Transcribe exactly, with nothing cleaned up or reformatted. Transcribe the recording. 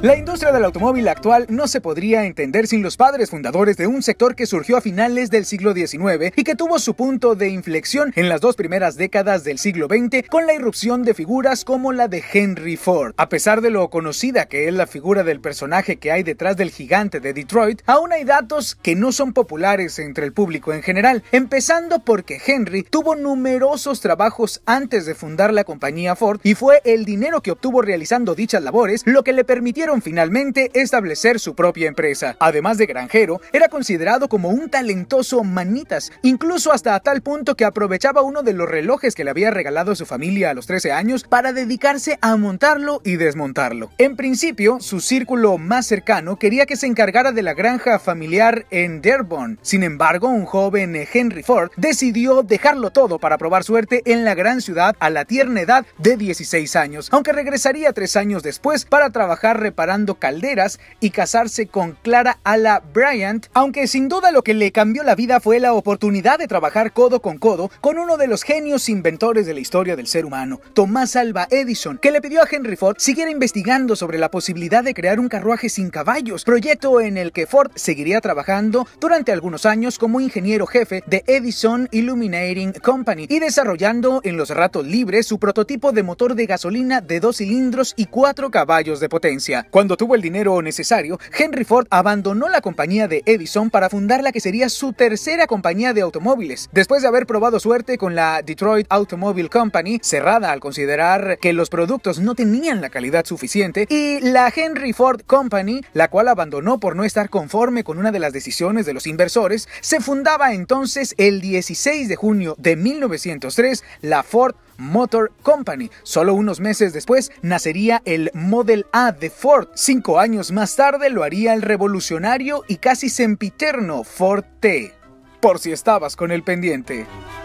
La industria del automóvil actual no se podría entender sin los padres fundadores de un sector que surgió a finales del siglo diecinueve y que tuvo su punto de inflexión en las dos primeras décadas del siglo veinte con la irrupción de figuras como la de Henry Ford. A pesar de lo conocida que es la figura del personaje que hay detrás del gigante de Detroit, aún hay datos que no son populares entre el público en general, empezando porque Henry tuvo numerosos trabajos antes de fundar la compañía Ford y fue el dinero que obtuvo realizando dichas labores lo que le permitieron finalmente establecer su propia empresa. Además de granjero, era considerado como un talentoso manitas, incluso hasta a tal punto que aprovechaba uno de los relojes que le había regalado su familia a los trece años para dedicarse a montarlo y desmontarlo. En principio, su círculo más cercano quería que se encargara de la granja familiar en Dearborn. Sin embargo, un joven Henry Ford decidió dejarlo todo para probar suerte en la gran ciudad a la tierna edad de dieciséis años, aunque regresaría tres años después para trabajar reparando calderas y casarse con Clara Ala Bryant, aunque sin duda lo que le cambió la vida fue la oportunidad de trabajar codo con codo con uno de los genios inventores de la historia del ser humano, Thomas Alva Edison, que le pidió a Henry Ford siguiera investigando sobre la posibilidad de crear un carruaje sin caballos, proyecto en el que Ford seguiría trabajando durante algunos años como ingeniero jefe de Edison Illuminating Company y desarrollando en los ratos libres su prototipo de motor de gasolina de dos cilindros y cuatro caballos de potencia. Cuando tuvo el dinero necesario, Henry Ford abandonó la compañía de Edison para fundar la que sería su tercera compañía de automóviles. Después de haber probado suerte con la Detroit Automobile Company, cerrada al considerar que los productos no tenían la calidad suficiente, y la Henry Ford Company, la cual abandonó por no estar conforme con una de las decisiones de los inversores, se fundaba entonces el dieciséis de junio de mil novecientos tres la Ford Motor Company. Solo unos meses después nacería el Model A de Ford. Cinco años más tarde lo haría el revolucionario y casi sempiterno Ford T. Por si estabas con el pendiente.